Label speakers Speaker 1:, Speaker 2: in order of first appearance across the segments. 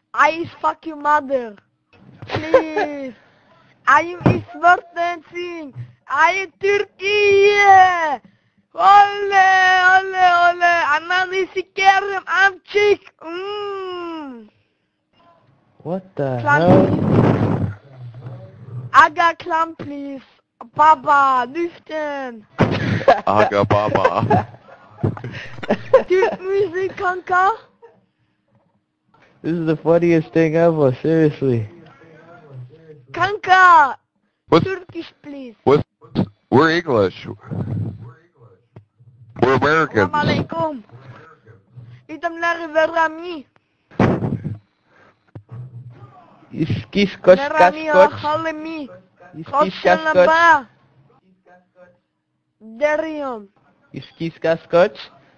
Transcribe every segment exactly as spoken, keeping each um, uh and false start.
Speaker 1: I fuck your mother. Please. I am Ismart dancing. I am Turkey. Ole, ole, ole. Ananı sikerim amcık. Mm.
Speaker 2: What the
Speaker 1: Clown,
Speaker 2: hell?
Speaker 1: please. Aga clown, please. Baba, lüften.
Speaker 3: Aga baba.
Speaker 1: Türk müzik kanka.
Speaker 2: This is the funniest thing ever, seriously.
Speaker 1: Kanka.
Speaker 3: What's,
Speaker 1: Turkish, please.
Speaker 3: what's, we're English. We're Americans.
Speaker 1: Assalamualaikum. İdemleri verami.
Speaker 2: Iskis kosh
Speaker 1: Verami
Speaker 2: kaskoch.
Speaker 1: halimi.
Speaker 2: Iskis kaskoch.
Speaker 1: Koşalaba. Derium.
Speaker 2: Iskis kaskoch.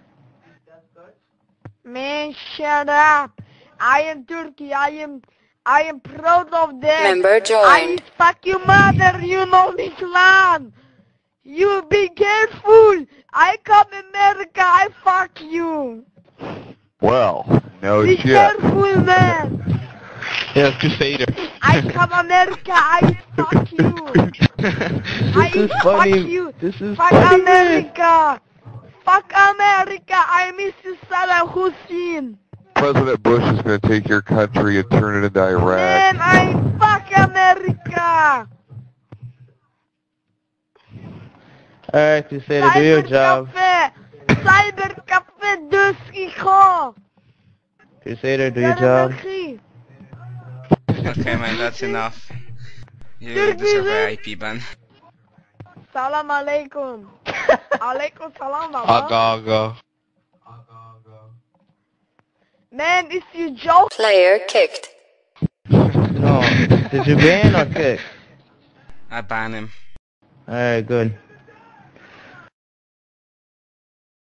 Speaker 1: Man, shut up. I am Turkey. I am, I am proud of that.
Speaker 4: Member
Speaker 1: I
Speaker 4: joined.
Speaker 1: fuck your mother, you know this land. You be careful. I come America, I fuck you.
Speaker 3: Well, no
Speaker 1: Be
Speaker 3: shit.
Speaker 1: careful, man.
Speaker 5: Yeah, Crusader.
Speaker 1: I come America, I fuck you. I
Speaker 2: This is
Speaker 1: fuck
Speaker 2: funny.
Speaker 1: you.
Speaker 2: This is
Speaker 1: Fuck
Speaker 2: funny, man.
Speaker 1: America. Fuck America. I miss you, Saddam Hussein.
Speaker 3: President Bush is going to take your country and turn it into Iraq.
Speaker 1: Man, I fuck America.
Speaker 2: Alright, Crusader, do your job.
Speaker 1: Cybercafe. Cybercafe deux hijos.
Speaker 2: Crusader, do your job.
Speaker 6: Okay, man, that's enough. You
Speaker 1: Turk
Speaker 6: deserve
Speaker 1: music.
Speaker 6: an I P ban.
Speaker 1: Salam alaikum. Alaikum salam, baba.
Speaker 5: Aga aga.
Speaker 1: Man, is you joke?
Speaker 4: Player kicked.
Speaker 2: No, did you ban or kick?
Speaker 6: I ban him.
Speaker 2: Alright, good.